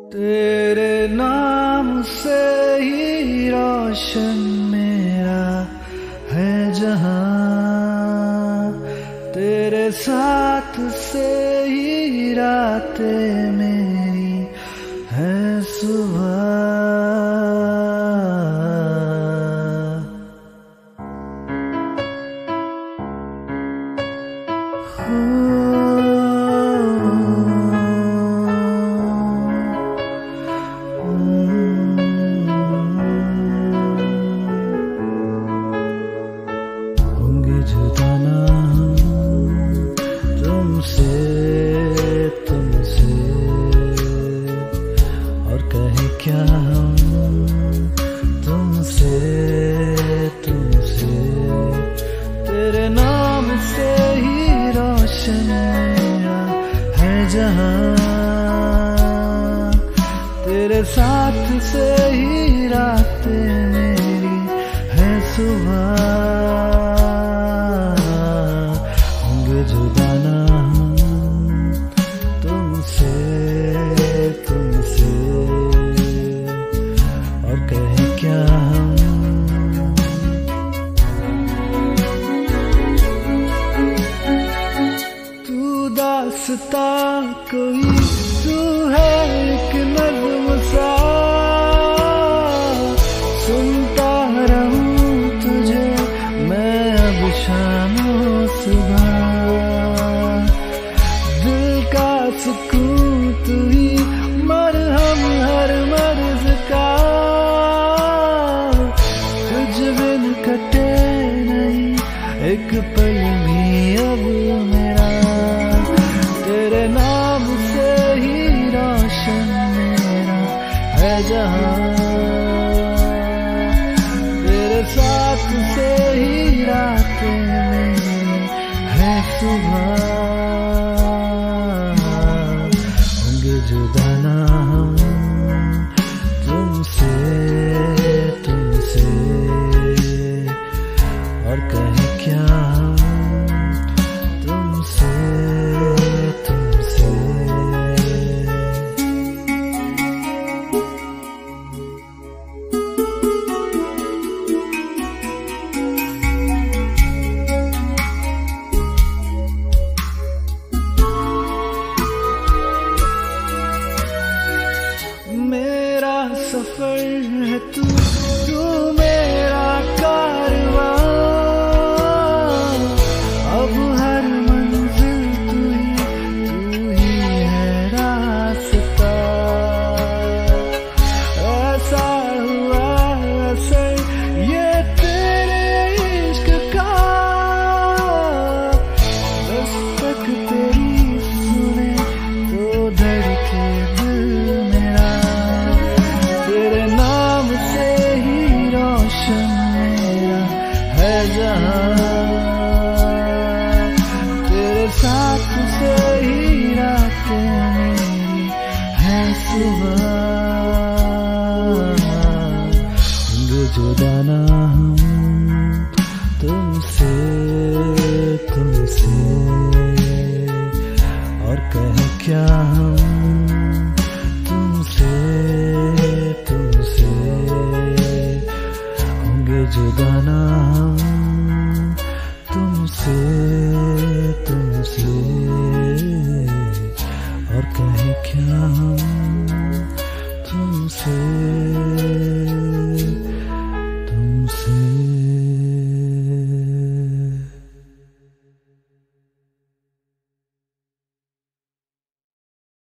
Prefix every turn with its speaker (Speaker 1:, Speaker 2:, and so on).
Speaker 1: तेरे नाम से ही रोशन मेरा है जहां, तेरे साथ से ही रातें मेरी है सुबह। तेरे साथ से ही रातें मेरी है सुबह। होंगे जुदा ना हम तुमसे तुमसे, और कहे क्या हम। तू दास्ता कोई, तू है एक नज़्म सा, सुनता रहूं तुझे मैं अब शाम सुबह। दिल का सुकून तू ही, मरहम हर मर्ज का, तुझ बिन कटे नहीं एक पल भी अब मेरा। तेरे नाम से ही रोशन मेरा है जहां, तेरे साथ से ही रातें मेरी है सुबह। होंगे जुदा ना हम तुमसे तुमसे, और कहे क्या हम तुमसे तुमसे। मेरा सफर है तू, तू मेरा कारवां, अब हर मंजिल तू ही है रास्ता। ऐसा हुआ असर ये तेरे इश्क का, बस तक तेरी सुने तो धड़के दिल मेरा। तेरे नाम से ही रोशन मेरा है जहां, तेरे साथ से ही रातें मेरी है सुबह। होंगे जुदा ना हम तुमसे तुमसे, और कहे क्या हम तुमसे तुमसे। होंगे जुदा ना हम तुमसे तुमसे, और कहे क्या हम तुमसे